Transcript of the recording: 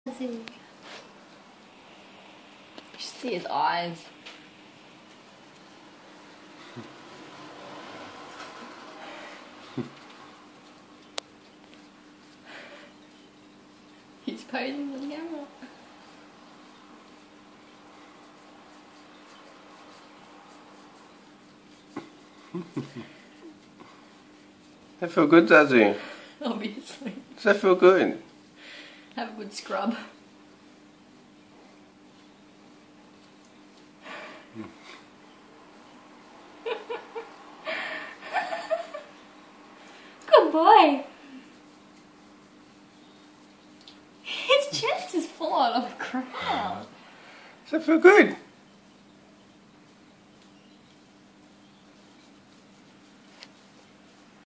Zazu. You should see his eyes. He's posing for the camera. That feel good, Zazu? Obviously. Does that feel good? Have a good scrub. Good boy. His chest is full of crowd. Does that feel good?